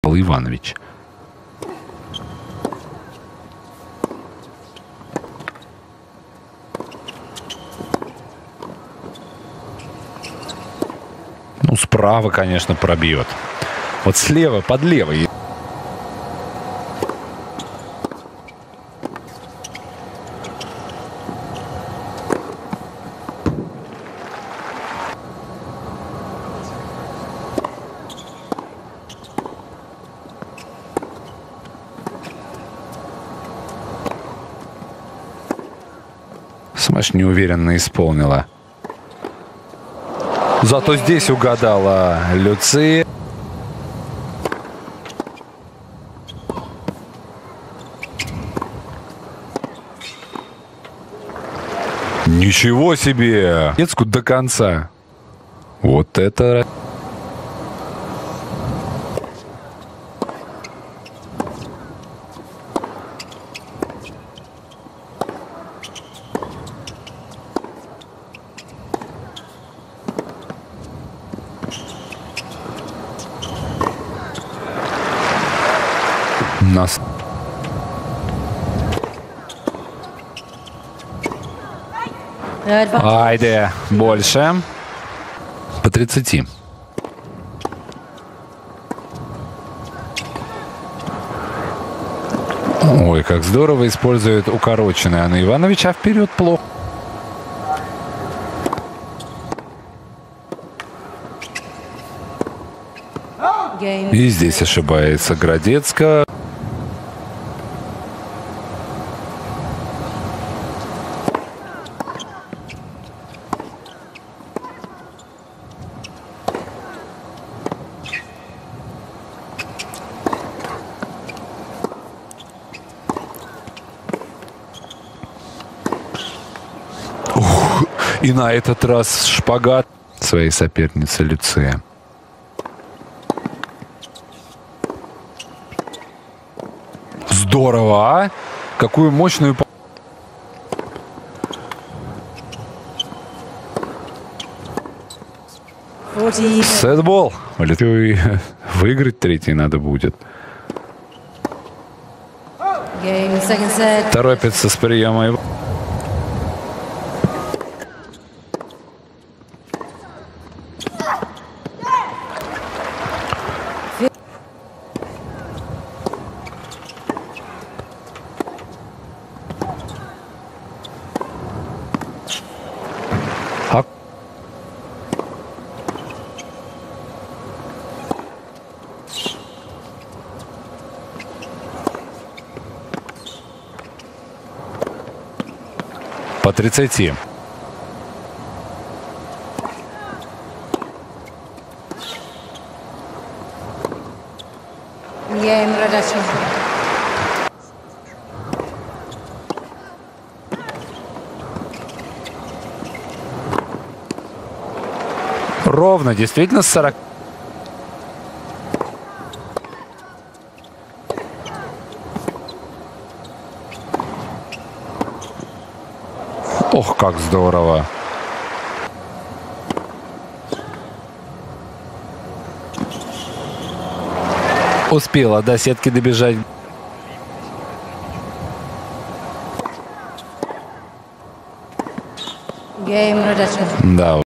Иванович. Ну, справа, конечно, пробьет. Вот слева, под левой. Смэш неуверенно исполнила. Зато здесь угадала Люция. Ничего себе! Детску до конца. Вот это... Нас. Айде, больше. По 30. Ой, как здорово использует укороченный Анна Иванович, а вперед плохо. И здесь ошибается Градецка. И на этот раз шпагат своей соперницы Люция. Здорово, а? Какую мощную... Сетбол. Выиграть третий надо будет. Торопится с приема. По 30. Ровно, действительно, с 40. Ох, как здорово. Успела до сетки добежать. Да.